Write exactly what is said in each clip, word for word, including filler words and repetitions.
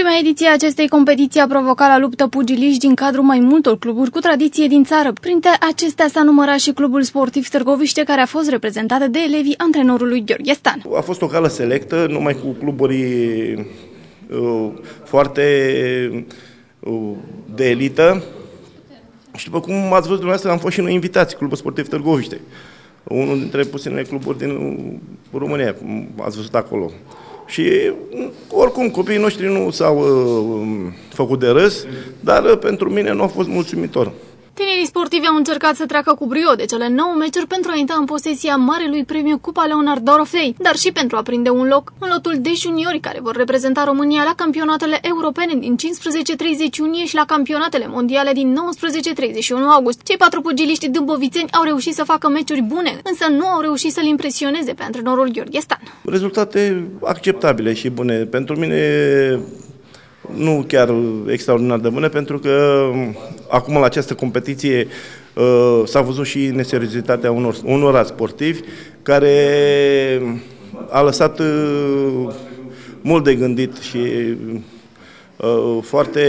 Prima ediție a acestei competiții a provocat la luptă pugiliști din cadrul mai multor cluburi cu tradiție din țară. Printre acestea s-a numărat și Clubul Sportiv Târgoviște, care a fost reprezentat de elevii antrenorului Gheorghe Stan. A fost o cală selectă, numai cu cluburi uh, foarte uh, de elită. Și după cum ați văzut dumneavoastră, am fost și noi invitați, Clubul Sportiv Târgoviște. Unul dintre puținele cluburi din România, cum ați văzut acolo. Și oricum copiii noștri nu s-au uh, făcut de râs, dar uh, pentru mine nu a fost mulțumitor. Tinerii sportivi au încercat să treacă cu brio de cele nouă meciuri pentru a intra în posesia marelui premiu Cupa Leonard Doroftei, dar și pentru a prinde un loc în lotul de juniori care vor reprezenta România la campionatele europene din cincisprezece treizeci iunie și la campionatele mondiale din nouăsprezece treizeci și unu august. Cei patru pugiliști dâmbovițeni au reușit să facă meciuri bune, însă nu au reușit să-l impresioneze pe antrenorul Gheorghe Stan. Rezultate acceptabile și bune. Pentru mine nu chiar extraordinar de bune, pentru că acum la această competiție uh, s-a văzut și neseriozitatea unor, unor sportivi care a lăsat uh, mult de gândit și uh, foarte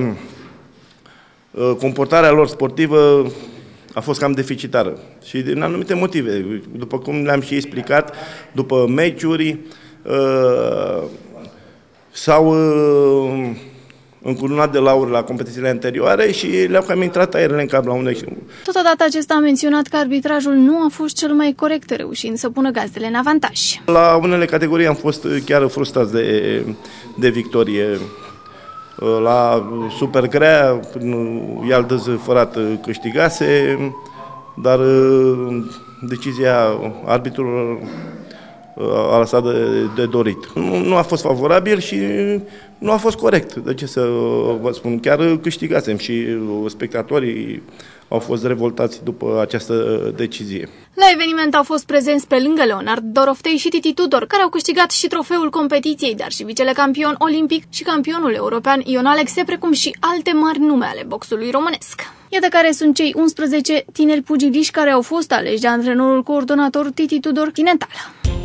uh, comportarea lor sportivă a fost cam deficitară și din anumite motive. După cum le-am și explicat, după meciuri uh, s-au uh, încununat de lauri la competițiile anterioare și le-au cam intrat aerele în cap la unde. Totodată acesta a menționat că arbitrajul nu a fost cel mai corect, reușind să pună gazdele în avantaj. La unele categorii am fost chiar frustrați de, de victorie. La super grea, Ialdăz Fărat câștigase, dar decizia arbitrului a lăsat de, de dorit. Nu, nu a fost favorabil și nu a fost corect. De ce să vă spun? Chiar câștigasem și spectatorii au fost revoltați după această decizie. La eveniment au fost prezenți pe lângă Leonard Doroftei și Titi Tudor, care au câștigat și trofeul competiției, dar și vicele campion olimpic și campionul european Ion Alexe, precum și alte mari nume ale boxului românesc. Iată care sunt cei unsprezece tineri pugiliști care au fost aleși de antrenorul coordonator Titi Tudor Tinental.